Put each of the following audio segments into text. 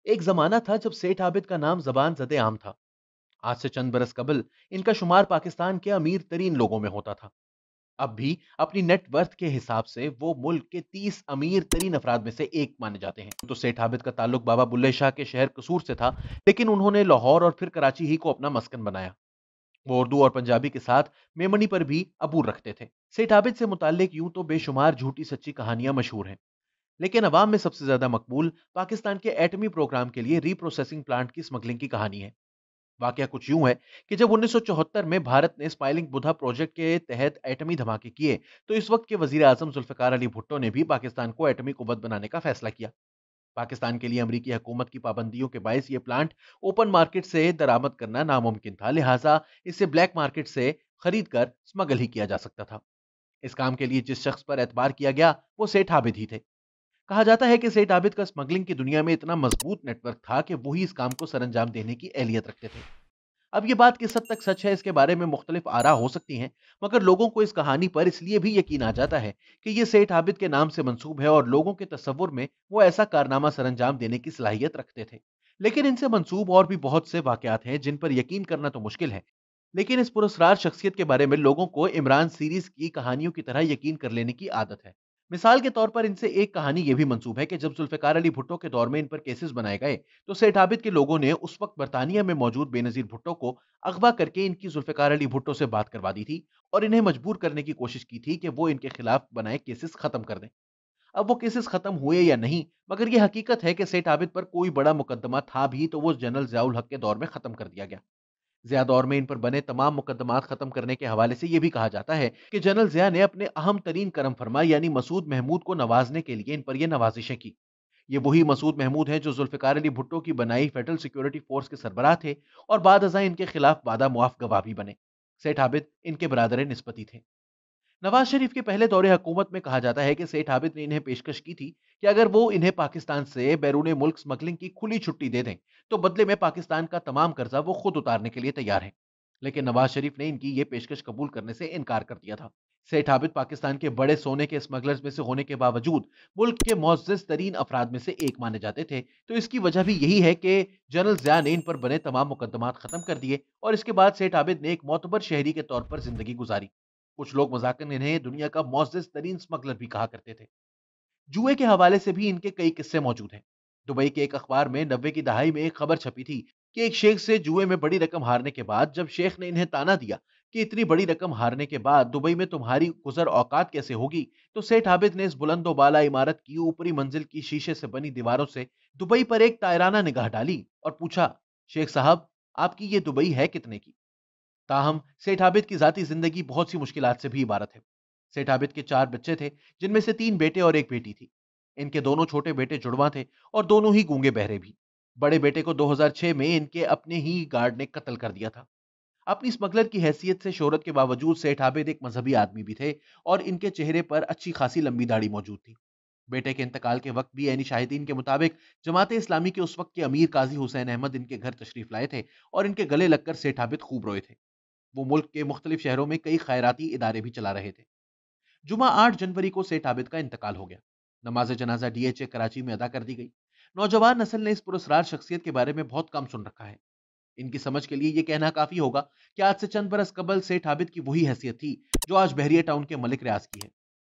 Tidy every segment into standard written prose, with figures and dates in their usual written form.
एक जमाना था जब सेठ आबिद का नाम जबान जदे आम था। आज से चंद बरस कबल इनका शुमार पाकिस्तान के अमीर तरीन लोगों में होता था। अब भी अपनी नेट वर्थ के हिसाब से वो मुल्क के 30 अमीर तरीन अफराद में से एक माने जाते हैं। तो सेठ आबिद का ताल्लुक बाबा बुल्ले शाह के शहर कसूर से था, लेकिन उन्होंने लाहौर और फिर कराची ही को अपना मस्कन बनाया। वो उर्दू और पंजाबी के साथ मेमनी पर भी अबूर रखते थे। सेठ आबिद से मुताल्लिक यूं तो बेशुमार झूठी सच्ची कहानियां मशहूर हैं, लेकिन अवाम में सबसे ज्यादा मकबूल पाकिस्तान के एटमी प्रोग्राम के लिए रीप्रोसेसिंग प्लांट की स्मगलिंग की कहानी है। वाकया कुछ यूं है कि जब 1974 में भारत ने स्पाइलिंग बुधा प्रोजेक्ट के तहत एटमी धमाके किए, तो इस वक्त के वजीर आजम जुल्फिकार अली भुट्टो ने भी पाकिस्तान को एटमी कुव्वत बनाने का फैसला किया। पाकिस्तान के लिए अमरीकी हुकूमत की पाबंदियों के बायस ये प्लांट ओपन मार्केट से दरामद करना नामुमकिन था, लिहाजा इसे ब्लैक मार्केट से खरीद कर स्मगल ही किया जा सकता था। इस काम के लिए जिस शख्स पर एतबार किया गया वो सेठ आबिद ही थे। कहा जाता है कि सेठ आबिद का स्मगलिंग की दुनिया में इतना मजबूत नेटवर्क था कि वही इस काम को सरंजाम देने की एहलियत रखते थे। अब ये बात किस हद तक सच है, इसके बारे में मुख्तलिफ आरा हो सकती हैं, मगर लोगों को इस कहानी पर इसलिए भी यकीन आ जाता है कि ये सेठ आबिद के नाम से मंसूब है और लोगों के तस्वुर में वो ऐसा कारनामा सरंजाम देने की सलाहियत रखते थे। लेकिन इनसे मंसूब और भी बहुत से वाकयात हैं जिन पर यकीन करना तो मुश्किल है। लेकिन इस पुरस्कार शख्सियत के बारे में लोगों को इमरान सीरीज की कहानियों की तरह यकीन कर लेने की आदत है। मिसाल के तौर पर इनसे एक कहानी यह भी मंसूब है कि जब जुल्फिकार अली भुट्टो के दौर में इन पर केसेस बनाए गए, तो सेठ आबिद के लोगों ने उस वक्त बरतानिया में मौजूद बेनजीर भुट्टो को अगवा करके इनकी जुल्फिकार अली भुट्टो से बात करवा दी थी और इन्हें मजबूर करने की कोशिश की थी कि वो इनके खिलाफ बनाए केसेस खत्म कर दें। अब वो केसेस खत्म हुए या नहीं, मगर यह हकीकत है कि सेठ आबिद पर कोई बड़ा मुकदमा था भी तो वो जनरल जियाउल हक के दौर में खत्म कर दिया गया। जिया दौर में इन पर बने तमाम मुकदमात खत्म करने के हवाले से यह भी कहा जाता है कि जनरल जिया ने अपने अहम तरीन करम फरमा यानी मसूद महमूद को नवाजने के लिए इन पर यह नवाजिशें की। ये वही मसूद महमूद हैं जो जुल्फिकार अली भुट्टो की बनाई फेडरल सिक्योरिटी फोर्स के सरबराह थे और बाद अज़ां इनके खिलाफ वादा मुआफ गवाह भी बने। सेठ आबिद इनके बरादर निस्बती थे। नवाज शरीफ के पहले दौरे हुकूमत में कहा जाता है कि सेठ आबिद ने इन्हें पेशकश की थी कि अगर वो इन्हें पाकिस्तान से बैरून मुल्क स्मगलिंग की खुली छुट्टी दे दें, तो बदले में पाकिस्तान का तमाम कर्जा वो खुद उतारने के लिए तैयार हैं। लेकिन नवाज शरीफ ने इनकी ये पेशकश कबूल करने से इनकार कर दिया था। सेठ आबिद पाकिस्तान के बड़े सोने के स्मगलर्स में से होने के बावजूद मुल्क के मोअज़्ज़ज़ तरीन अफराद में से एक माने जाते थे। तो इसकी वजह भी यही है कि जनरल जिया ने इन पर बने तमाम मुकदमात खत्म कर दिए और इसके बाद सेठ आबिद ने एक मोतबर शहरी के तौर पर जिंदगी गुजारी। कुछ लोग मजाकन इन्हें दुनिया का मोअज़्ज़ज़ तरीन स्मगलर भी कहा करते थे। जुए के हवाले से भी इनके कई किस्से मौजूद हैं। दुबई के एक अखबार में 90 की दहाई में एक खबर छपी थी कि एक शेख से जुए में बड़ी रकम हारने के बाद जब शेख ने इन्हें ताना दिया कि इतनी बड़ी रकम हारने के बाद दुबई में तुम्हारी गुजर औकात कैसे होगी, तो सेठ आबिद ने इस बुलंदो बाला इमारत की ऊपरी मंजिल की शीशे से बनी दीवारों से दुबई पर एक तायराना निगाह डाली और पूछा, शेख साहब, आपकी ये दुबई है कितने की? ताहम सेठ आबिद की जाती जिंदगी बहुत सी मुश्किलात से भी इबारत है। सेठ आबिद के 4 बच्चे थे, जिनमें से 3 बेटे और एक बेटी थी। इनके दोनों छोटे बेटे जुड़वा थे और दोनों ही गूंगे बहरे भी। बड़े बेटे को 2006 में इनके अपने ही गार्ड ने कत्ल कर दिया था। अपनी स्मगलर की हैसियत से शोहरत के बावजूद सेठ आबिद एक मजहबी आदमी भी थे और इनके चेहरे पर अच्छी खासी लंबी दाढ़ी मौजूद थी। बेटे के इंतकाल के वक्त भी ऐनी शाहिदीन के मुताबिक जमाते इस्लामी के उस वक्त के अमीर काजी हुसैन अहमद इनके घर तशरीफ लाए थे और इनके गले लगकर सेठ आबिद खूब रोए थे। वो मुल्क के मुख्तलिफ शहरों में कई खैराती इदारे भी चला रहे थे। जुमा 8 जनवरी को सेठ आबिद का इंतकाल हो गया। नमाज जनाजा डीएचए कराची में अदा कर दी गई। नौजवान नस्ल ने इस पुरस्कार शख्सियत के बारे में बहुत कम सुन रखा है। इनकी समझ के लिए यह कहना काफी होगा कि आज से चंद बरस कबल सेठ आबिद की वही हैसियत थी जो आज बहरिया टाउन के मलिक रियाज की है।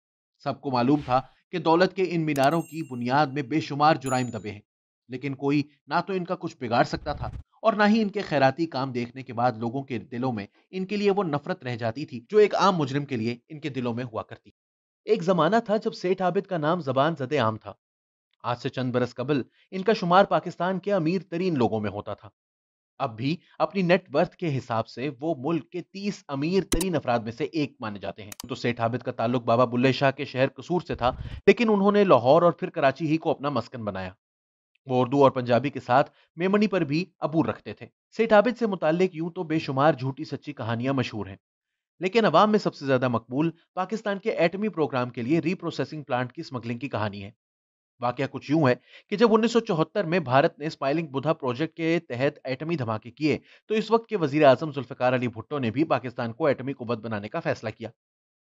सबको मालूम था कि दौलत के इन मीनारों की बुनियाद में बेशुमार जुराइम दबे हैं, लेकिन कोई ना तो इनका कुछ बिगाड़ सकता था और ना ही इनके खैराती काम देखने के बाद लोगों के दिलों में इनके लिए वो नफरत रह जाती थी जो एक आम मुजरिम के लिए इनके दिलों में हुआ करती। एक जमाना था जब सेठ आबिद का नाम जबान जदे आम था। आज से चंद बरस कबल इनका शुमार पाकिस्तान के अमीर तरीन लोगों में होता था। अब भी अपनी नेट वर्थ के हिसाब से वो मुल्क के 30 अमीर तरीन अफराद में से एक माने जाते हैं। तो सेठ आबिद का ताल्लुक बाबा बुल्ले शाह के शहर कसूर से था, लेकिन उन्होंने लाहौर और फिर कराची ही को अपना मस्कन बनाया। वो उर्दू और पंजाबी के साथ मेमनी पर भी अबूर रखते थे। सेठ आबिद से मुताल्लिक यूं तो बेशुमार झूठी सच्ची कहानियां मशहूर हैं, लेकिन अवाम में सबसे ज्यादा मकबूल पाकिस्तान के एटमी प्रोग्राम के लिए रीप्रोसेसिंग प्लांट की स्मगलिंग की कहानी है। वाकया कुछ यूं है कि जब 1974 में भारत ने स्पाइलिंग बुधा प्रोजेक्ट के तहत एटमी धमाके किए, तो इस वक्त के वजीर आजम जुल्फिकार अली भुट्टो ने भी पाकिस्तान को एटमी कुव्वत बनाने का फैसला किया।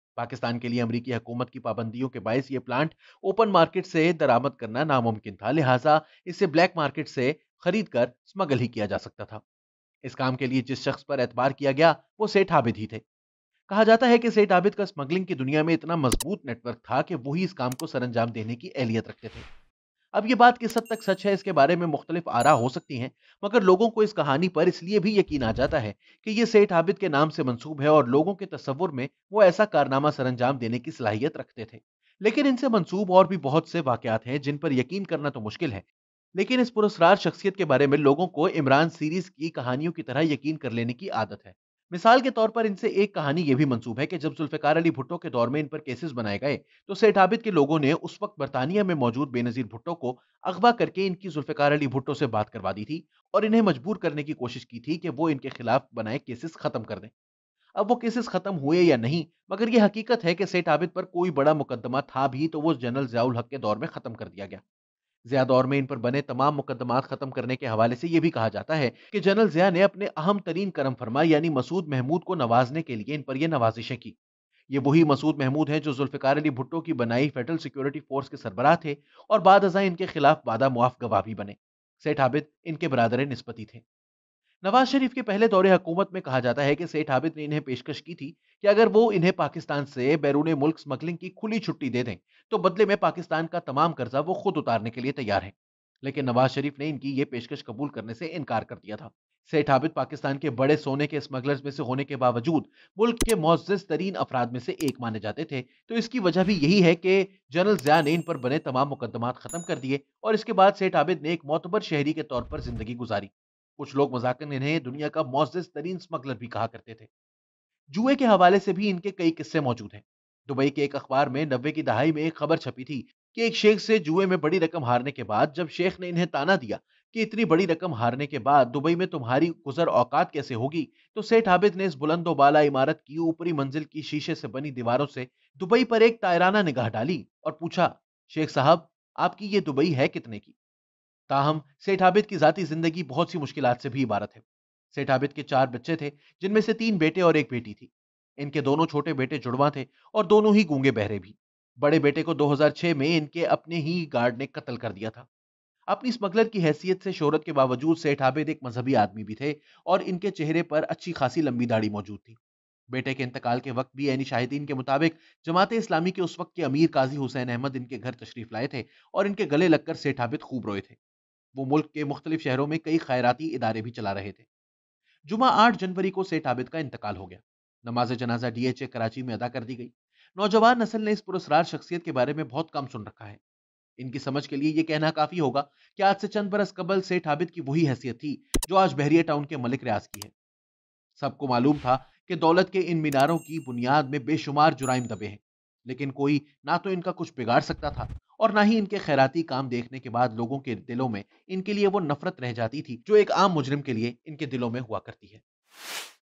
पाकिस्तान के लिए अमेरिकी हुकूमत की पाबंदियों के बायस ये प्लांट ओपन मार्केट से दरामद करना नामुमकिन था, लिहाजा इसे ब्लैक मार्केट से खरीद कर स्मगल ही किया जा सकता था। इस काम के लिए जिस शख्स पर एतबार किया गया वो सेठ आबिद ही थे। कहा जाता है कि सेठ आबिद का स्मगलिंग की दुनिया में इतना मजबूत नेटवर्क था कि वही इस काम को सरंजाम देने की एहलियत रखते थे। अब ये बात किस हद तक सच है, इसके बारे में मुख्तलिफ आरा हो सकती हैं, मगर लोगों को इस कहानी पर इसलिए भी यकीन आ जाता है कि ये सेठ आबिद के नाम से मंसूब है और लोगों के तस्वुर में वो ऐसा कारनामा सरंजाम देने की सलाहियत रखते थे। लेकिन इनसे मंसूब और भी बहुत से वाकयात हैं जिन पर यकीन करना तो मुश्किल है। लेकिन इस पुरस्कार शख्सियत के बारे में लोगों को इमरान सीरीज की कहानियों की तरह यकीन कर लेने की आदत है। मिसाल के तौर पर इनसे एक कहानी यह भी मंसूब है कि जब जुल्फिकार अली भुट्टो के दौर में इन पर केसेस बनाए गए तो सेठ आबिद के लोगों ने उस वक्त बरतानिया में मौजूद बेनजीर भुट्टो को अगवा करके इनकी जुल्फिकार अली भुट्टो से बात करवा दी थी और इन्हें मजबूर करने की कोशिश की थी कि वो इनके खिलाफ बनाए केसेस खत्म कर दें। अब वो केसेस खत्म हुए या नहीं, मगर यह हकीकत है कि सेठ आबिद पर कोई बड़ा मुकदमा था भी तो वो जनरल जियाउल हक के दौर में खत्म कर दिया गया। ज़िया दौर में इन पर बने तमाम मुकदमात खत्म करने के हवाले से यह भी कहा जाता है कि जनरल ज़िया ने अपने अहम तरीन करम फरमा यानी मसूद महमूद को नवाजने के लिए इन पर यह नवाजिशें की। ये वही मसूद महमूद हैं जो जुल्फिकार अली भुट्टो की बनाई फेडरल सिक्योरिटी फोर्स के सरबराह थे और बाद अज़ां इनके खिलाफ वादा मुआफ गवाह भी बने। सेठ आबिद इनके बरादर निस्बती थे। नवाज शरीफ के पहले दौरे हुकूमत में कहा जाता है कि सेठ आबिद ने इन्हें पेशकश की थी कि अगर वो इन्हें पाकिस्तान से बैरून मुल्क स्मगलिंग की खुली छुट्टी दे दें तो बदले में पाकिस्तान का तमाम कर्जा वो खुद उतारने के लिए तैयार हैं। लेकिन नवाज शरीफ ने इनकी ये पेशकश कबूल करने से इनकार कर दिया था। सेठ आबिद पाकिस्तान के बड़े सोने के स्मगलर्स में से होने के बावजूद मुल्क के मोअज़्ज़ज़ तरीन अफराद में से एक माने जाते थे, तो इसकी वजह भी यही है कि जनरल ज़िया ने इन पर बने तमाम मुकदमात खत्म कर दिए और इसके बाद सेठ आबिद ने एक मोतबर शहरी के तौर पर जिंदगी गुजारी। कुछ लोग मजाकन इन्हें दुनिया का मुअज़्ज़ज़ तरीन स्मगलर भी कहा करते थे। जुए के हवाले से भी इनके कई किस्से मौजूद हैं। दुबई के एक अखबार में 90 की दहाई में एक खबर छपी थी कि एक शेख से जुए में बड़ी रकम हारने के बाद जब शेख ने इन्हें ताना दिया कि इतनी बड़ी रकम हारने के बाद दुबई में तुम्हारी गुजर औकात कैसे होगी, तो सेठ आबिद ने इस बुलंदो बाला इमारत की ऊपरी मंजिल की शीशे से बनी दीवारों से दुबई पर एक तायराना निगाह डाली और पूछा, शेख साहब, आपकी ये दुबई है कितने की? ताहम सेठ आबिद की जाती जिंदगी बहुत सी मुश्किलात से भी इबारत है। सेठ आबिद के 4 बच्चे थे, जिनमें से 3 बेटे और एक बेटी थी। इनके दोनों छोटे बेटे जुड़वा थे और दोनों ही गूंगे बहरे भी। बड़े बेटे को 2006 में इनके अपने ही गार्ड ने कत्ल कर दिया था। अपनी स्मगलर की हैसियत से शोहरत के बावजूद सेठ आबिद एक मजहबी आदमी भी थे और इनके चेहरे पर अच्छी खासी लंबी दाढ़ी मौजूद थी। बेटे के इंतकाल के वक्त भी ऐनी शाहिदीन के मुताबिक जमात इस्लामी के उस वक्त के अमीर काजी हुसैन अहमद इनके घर तशरीफ लाए थे और इनके गले लगकर सेठ आबिद खूब रोए थे। वो मुल्क के मुख्तलिफ शहरों में कई खैराती इदारे भी चला रहे थे। जुमा 8 जनवरी को सेठ आबिद का इंतकाल हो गया। नमाज जनाजा डीएचए कराची में अदा कर दी गई। नौजवान नस्ल ने इस पुरस्कार शख्सियत के बारे में बहुत कम सुन रखा है। इनकी समझ के लिए यह कहना काफी होगा कि आज से चंद बरस कबल सेठ आबिद की वही हैसियत थी जो आज बहरिया टाउन के मलिक रियाज की है। सबको मालूम था कि दौलत के इन मीनारों की बुनियाद में बेशुमार जुराइम दबे हैं, लेकिन कोई ना तो इनका कुछ बिगाड़ सकता था और ना ही इनके खैराती काम देखने के बाद लोगों के दिलों में इनके लिए वो नफरत रह जाती थी जो एक आम मुजरिम के लिए इनके दिलों में हुआ करती है।